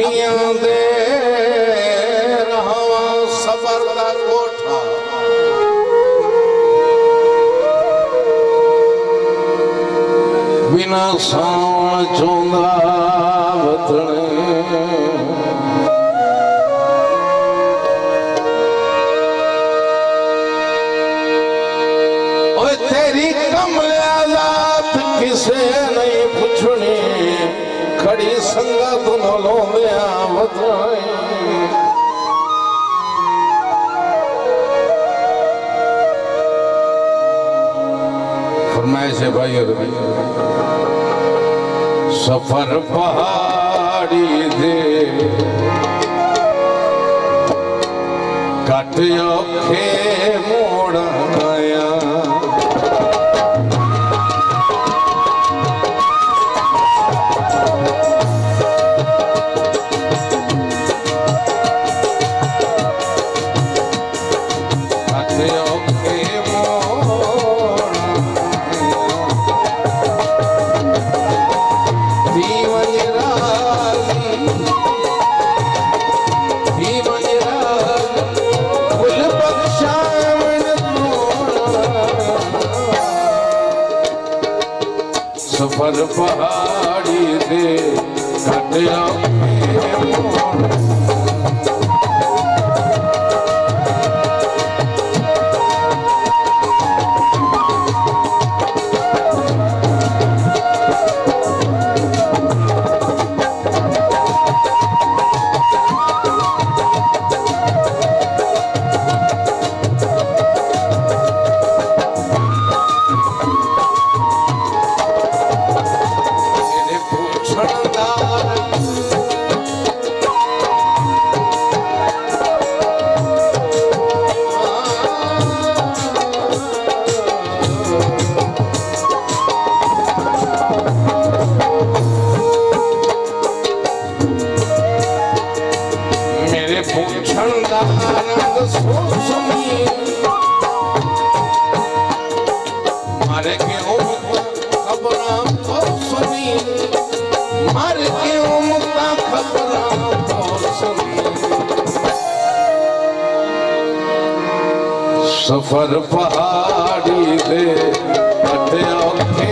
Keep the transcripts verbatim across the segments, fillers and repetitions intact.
अखियां दे रहा सबर दा कोठा बिना सावन चोंदा वतने ओए तेरी कमलियात किसे नहीं पुछनी खड़ी संगत नलो में वतने फरमाइश है भाई और सफर पहाड़ी दे कट औखे मोड़ आया सफर पहाड़ी दे कटिया मारे के खबरां तो सुनी मारे के उमता खबरां तो सुनी सफर पहाड़ी दे कटिया औखे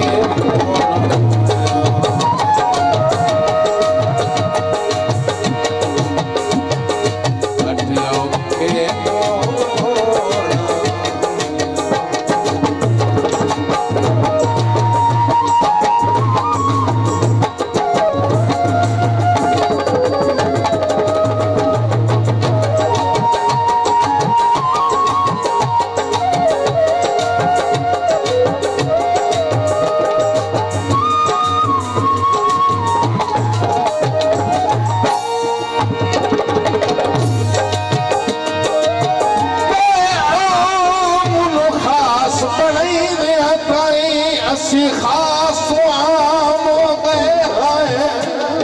खास आम हो गए हैं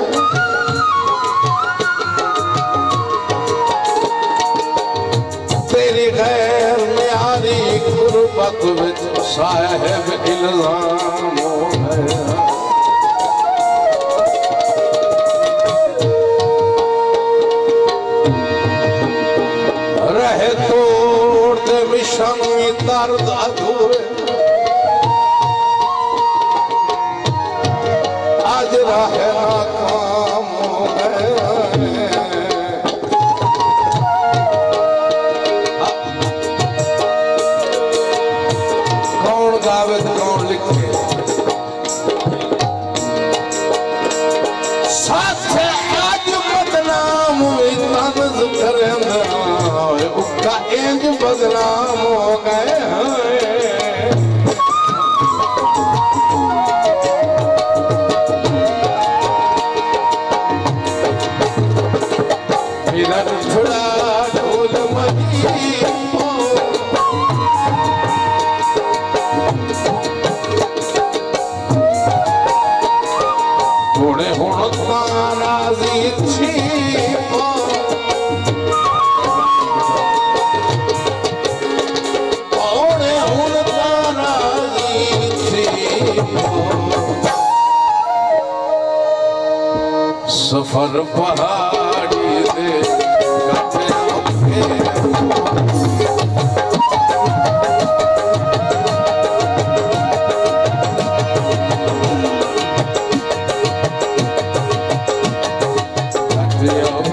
तेरी गैर न्यारी गुरबत विच साहिब इल्जाम हो गए रहे तोड़ दे मिशन दर्द अधूरे आज राह नाकाम हो गए कौन गावे तो कौन लिखे साथ आज बदनाम हुई तंज करेंदा उका इंज बदनाम हो गए थोड़े हुण नाराजी थी थोड़े हुण नाराजी थी सफर पहाड़ी दे काठिया काठिया